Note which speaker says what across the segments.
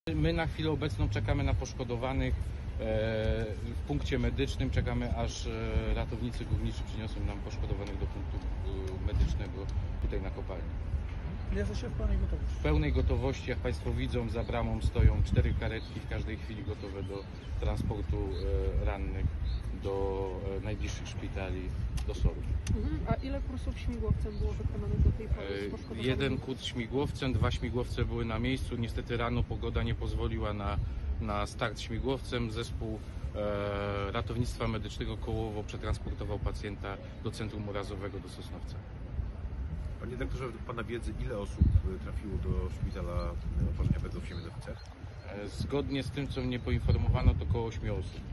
Speaker 1: My na chwilę obecną czekamy na poszkodowanych w punkcie medycznym, czekamy aż ratownicy górniczy przyniosą nam poszkodowanych do punktu medycznego tutaj na kopalni.
Speaker 2: Jesteście w pełnej gotowości?
Speaker 1: W pełnej gotowości, jak Państwo widzą, za bramą stoją 4 karetki w każdej chwili gotowe do transportu rannych do najbliższych szpitali, do SOR-u.
Speaker 3: A ile kursów śmigłowcem było wykonanych do tej pory z poszkodowanymi?
Speaker 1: 1 kurs śmigłowcem, 2 śmigłowce były na miejscu. Niestety rano pogoda nie pozwoliła na start śmigłowcem. Zespół ratownictwa medycznego Kołowo przetransportował pacjenta do Centrum Urazowego do Sosnowca.
Speaker 4: Panie doktorze, według Pana wiedzy, ile osób trafiło do szpitala oparzeniowego w Siemianowicach?
Speaker 1: Zgodnie z tym, co mnie poinformowano, to około 8 osób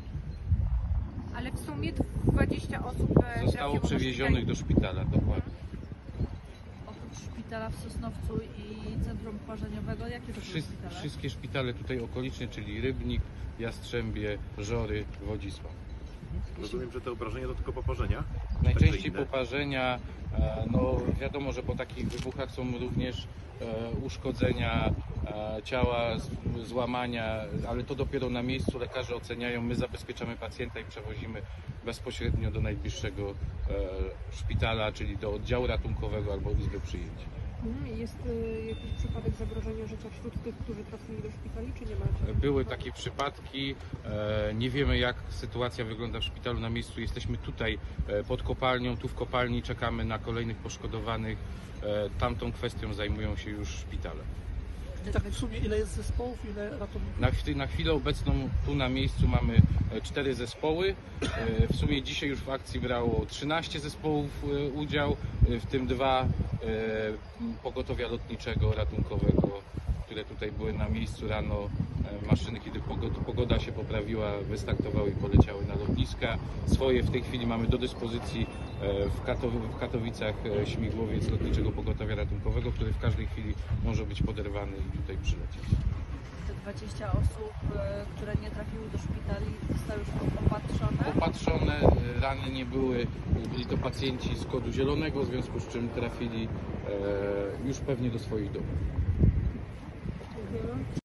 Speaker 5: Ale w sumie 20 osób
Speaker 1: zostało przewiezionych do szpitala, dokładnie.
Speaker 6: Oprócz szpitala w Sosnowcu i centrum oparzeniowego, jakie to były szpitale?
Speaker 1: Wszystkie szpitale tutaj okoliczne, czyli Rybnik, Jastrzębie, Żory, Wodzisław.
Speaker 4: Rozumiem, że te obrażenia to tylko poparzenia?
Speaker 1: Najczęściej poparzenia, no wiadomo, że po takich wybuchach są również uszkodzenia ciała, złamania, ale to dopiero na miejscu lekarze oceniają. My zabezpieczamy pacjenta i przewozimy bezpośrednio do najbliższego szpitala, czyli do oddziału ratunkowego albo izby przyjęć.
Speaker 3: Jest jakiś przypadek zagrożenia życia wśród tych, którzy trafili do szpitali, czy nie macie?
Speaker 1: Były takie przypadki, nie wiemy jak sytuacja wygląda w szpitalu na miejscu. Jesteśmy tutaj pod kopalnią, tu w kopalni czekamy na kolejnych poszkodowanych. Tamtą kwestią zajmują się już szpitale.
Speaker 2: Tak w sumie ile jest zespołów, ile ratowników?
Speaker 1: Na chwilę obecną tu na miejscu mamy 4 zespoły. W sumie dzisiaj już w akcji brało 13 zespołów udział, w tym 2 pogotowia lotniczego, ratunkowego, które tutaj były na miejscu rano. Maszyny, kiedy pogoda się poprawiła, wystartowały i poleciały na lotniska. Swoje w tej chwili mamy do dyspozycji w Katowicach śmigłowiec lotniczego pogotowia ratunkowego, który w każdej chwili może być poderwany i tutaj przylecieć.
Speaker 6: Te 20 osób, które nie trafiły do szpitali, zostały już opatrzone?
Speaker 1: Opatrzone, rany nie były, byli to pacjenci z kodu zielonego, w związku z czym trafili już pewnie do swoich domów.